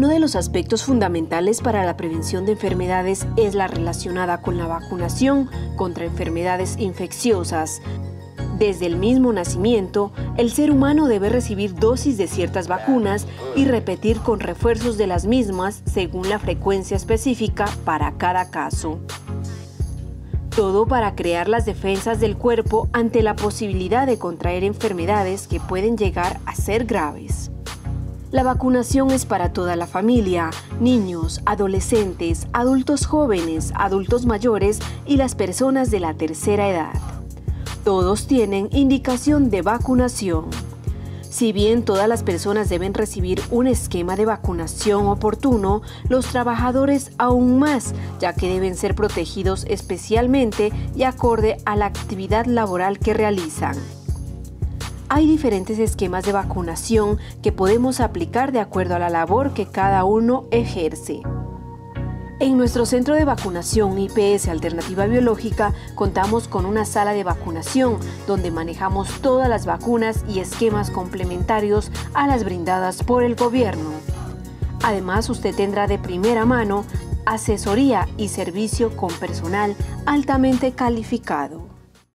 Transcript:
Uno de los aspectos fundamentales para la prevención de enfermedades es la relacionada con la vacunación contra enfermedades infecciosas. Desde el mismo nacimiento, el ser humano debe recibir dosis de ciertas vacunas y repetir con refuerzos de las mismas según la frecuencia específica para cada caso. Todo para crear las defensas del cuerpo ante la posibilidad de contraer enfermedades que pueden llegar a ser graves. La vacunación es para toda la familia, niños, adolescentes, adultos jóvenes, adultos mayores y las personas de la tercera edad. Todos tienen indicación de vacunación. Si bien todas las personas deben recibir un esquema de vacunación oportuno, los trabajadores aún más, ya que deben ser protegidos especialmente y acorde a la actividad laboral que realizan. Hay diferentes esquemas de vacunación que podemos aplicar de acuerdo a la labor que cada uno ejerce. En nuestro centro de vacunación IPS Alternativa Biológica contamos con una sala de vacunación donde manejamos todas las vacunas y esquemas complementarios a las brindadas por el gobierno. Además, usted tendrá de primera mano asesoría y servicio con personal altamente calificado.